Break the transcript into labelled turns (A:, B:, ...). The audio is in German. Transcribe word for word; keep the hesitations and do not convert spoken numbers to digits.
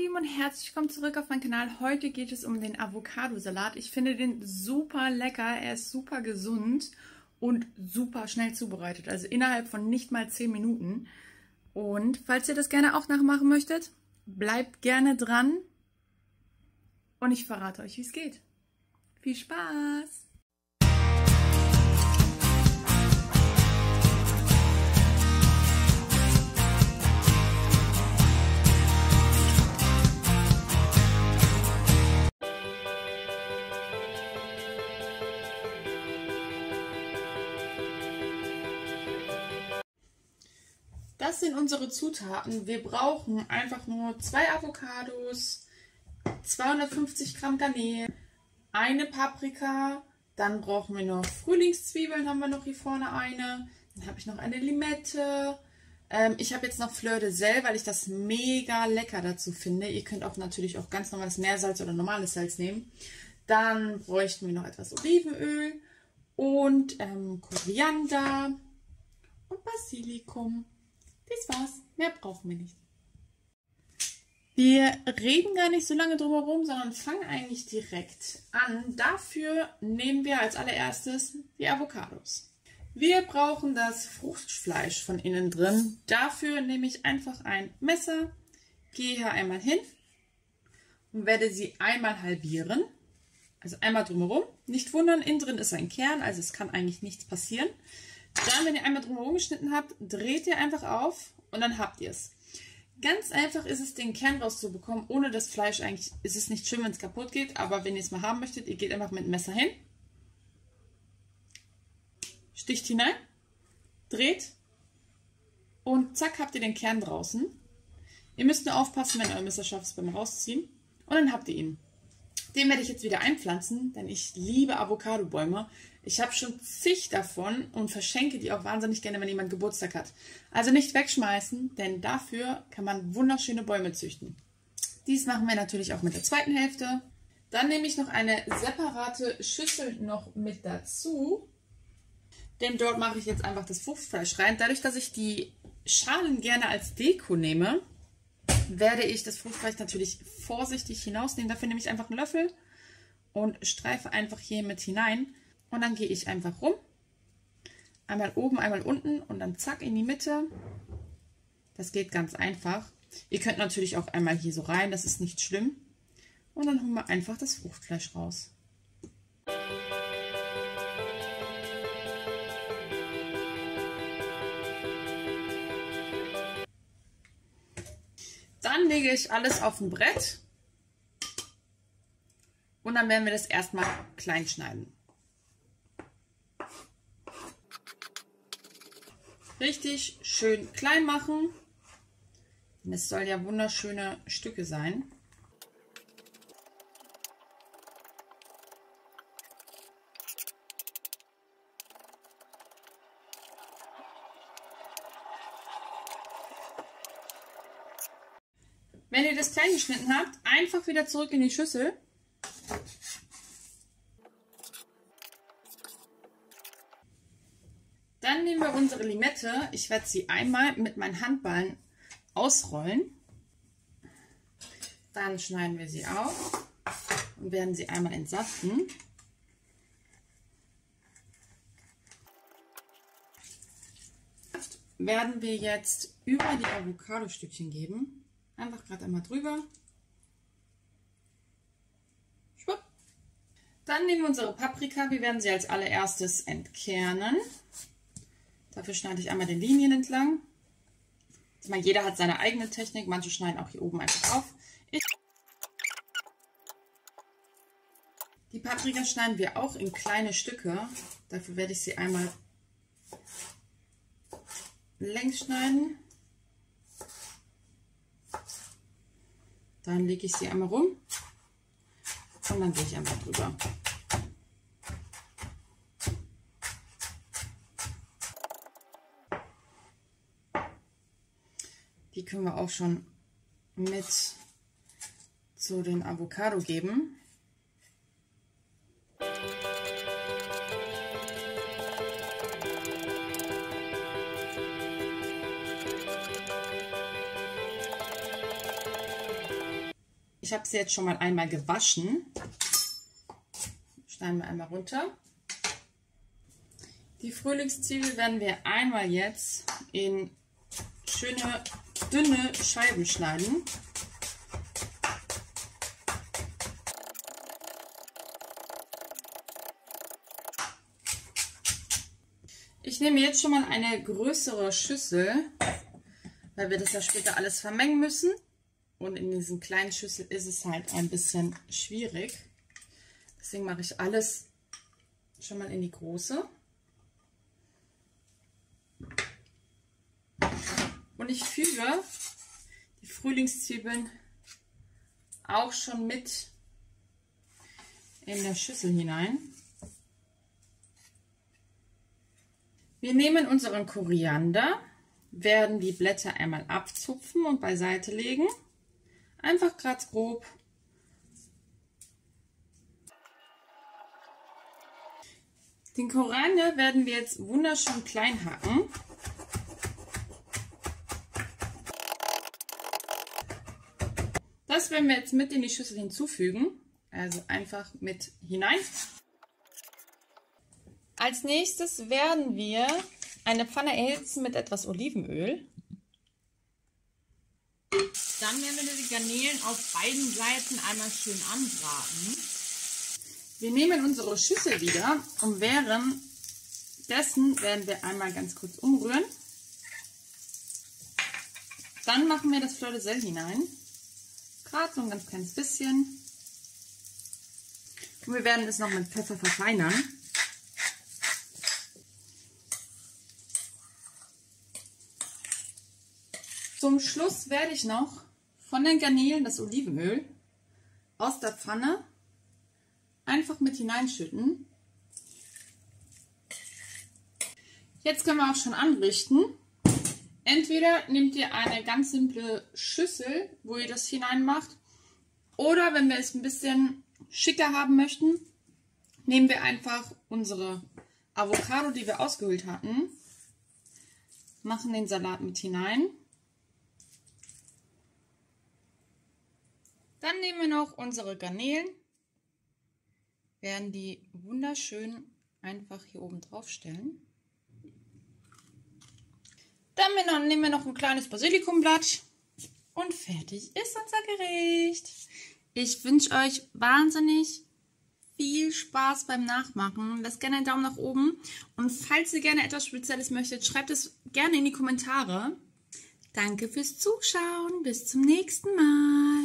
A: Lieben und herzlich willkommen zurück auf meinen Kanal. Heute geht es um den Avocado-Salat. Ich finde den super lecker, er ist super gesund und super schnell zubereitet. Also innerhalb von nicht mal zehn Minuten. Und falls ihr das gerne auch nachmachen möchtet, bleibt gerne dran und ich verrate euch, wie es geht. Viel Spaß! Das sind unsere Zutaten. Wir brauchen einfach nur zwei Avocados, zweihundertfünfzig Gramm Garnelen, eine Paprika, dann brauchen wir noch Frühlingszwiebeln, haben wir noch hier vorne eine, dann habe ich noch eine Limette. Ähm, ich habe jetzt noch Fleur de Sel, weil ich das mega lecker dazu finde. Ihr könnt auch natürlich auch ganz normales Meersalz oder normales Salz nehmen. Dann bräuchten wir noch etwas Olivenöl und ähm, Koriander und Basilikum. Das war's. Mehr brauchen wir nicht. Wir reden gar nicht so lange drum herum, sondern fangen eigentlich direkt an. Dafür nehmen wir als allererstes die Avocados. Wir brauchen das Fruchtfleisch von innen drin. Dafür nehme ich einfach ein Messer, gehe hier einmal hin und werde sie einmal halbieren. Also einmal drumherum. Nicht wundern, innen drin ist ein Kern, also es kann eigentlich nichts passieren. Dann, wenn ihr einmal drumherum geschnitten habt, dreht ihr einfach auf und dann habt ihr es. Ganz einfach ist es, den Kern rauszubekommen, ohne das Fleisch eigentlich, ist es nicht schlimm, wenn es kaputt geht, aber wenn ihr es mal haben möchtet, ihr geht einfach mit dem Messer hin, sticht hinein, dreht und zack, habt ihr den Kern draußen. Ihr müsst nur aufpassen, wenn ihr euer Messer schafft es beim Rausziehen und dann habt ihr ihn. Den werde ich jetzt wieder einpflanzen, denn ich liebe Avocado-Bäume. Ich habe schon zig davon und verschenke die auch wahnsinnig gerne, wenn jemand Geburtstag hat. Also nicht wegschmeißen, denn dafür kann man wunderschöne Bäume züchten. Dies machen wir natürlich auch mit der zweiten Hälfte. Dann nehme ich noch eine separate Schüssel noch mit dazu, denn dort mache ich jetzt einfach das Fruchtfleisch rein. Dadurch, dass ich die Schalen gerne als Deko nehme, werde ich das Fruchtfleisch natürlich vorsichtig hinausnehmen. Dafür nehme ich einfach einen Löffel und streife einfach hier mit hinein. Und dann gehe ich einfach rum. Einmal oben, einmal unten und dann zack in die Mitte. Das geht ganz einfach. Ihr könnt natürlich auch einmal hier so rein, das ist nicht schlimm. Und dann holen wir einfach das Fruchtfleisch raus. Dann lege ich alles auf ein Brett und dann werden wir das erstmal klein schneiden. Richtig schön klein machen, denn es soll ja wunderschöne Stücke sein. Wenn ihr das klein geschnitten habt, einfach wieder zurück in die Schüssel. Dann nehmen wir unsere Limette. Ich werde sie einmal mit meinen Handballen ausrollen. Dann schneiden wir sie auf und werden sie einmal entsaften. Werden wir jetzt über die Avocado-Stückchen geben. Einfach gerade einmal drüber. Schwupp. Dann nehmen wir unsere Paprika. Wir werden sie als allererstes entkernen. Dafür schneide ich einmal den Linien entlang. Ich meine, jeder hat seine eigene Technik. Manche schneiden auch hier oben einfach auf. Ich die Paprika schneiden wir auch in kleine Stücke. Dafür werde ich sie einmal längs schneiden. Dann lege ich sie einmal rum und dann gehe ich einfach drüber. Die können wir auch schon mit zu den Avocado geben. Ich habe sie jetzt schon mal einmal gewaschen. Schneiden wir einmal runter. Die Frühlingszwiebel werden wir einmal jetzt in schöne, dünne Scheiben schneiden. Ich nehme jetzt schon mal eine größere Schüssel, weil wir das ja später alles vermengen müssen. Und in diesen kleinen Schüsseln ist es halt ein bisschen schwierig. Deswegen mache ich alles schon mal in die große. Und ich füge die Frühlingszwiebeln auch schon mit in der Schüssel hinein. Wir nehmen unseren Koriander, werden die Blätter einmal abzupfen und beiseite legen. Einfach gerade grob. Den Koriander werden wir jetzt wunderschön klein hacken. Das werden wir jetzt mit in die Schüssel hinzufügen. Also einfach mit hinein. Als nächstes werden wir eine Pfanne erhitzen mit etwas Olivenöl. Dann werden wir die Garnelen auf beiden Seiten einmal schön anbraten. Wir nehmen unsere Schüssel wieder und währenddessen werden wir einmal ganz kurz umrühren. Dann machen wir das Fleur de Sel hinein. Gerade so ein ganz kleines bisschen. Und wir werden es noch mit Pfeffer verfeinern. Zum Schluss werde ich noch von den Garnelen das Olivenöl aus der Pfanne einfach mit hineinschütten. Jetzt können wir auch schon anrichten. Entweder nehmt ihr eine ganz simple Schüssel, wo ihr das hineinmacht, oder wenn wir es ein bisschen schicker haben möchten, nehmen wir einfach unsere Avocado, die wir ausgehöhlt hatten, machen den Salat mit hinein. Dann nehmen wir noch unsere Garnelen, werden die wunderschön einfach hier oben drauf stellen. Dann nehmen wir noch ein kleines Basilikumblatt und fertig ist unser Gericht. Ich wünsche euch wahnsinnig viel Spaß beim Nachmachen. Lasst gerne einen Daumen nach oben und falls ihr gerne etwas Spezielles möchtet, schreibt es gerne in die Kommentare. Danke fürs Zuschauen. Bis zum nächsten Mal.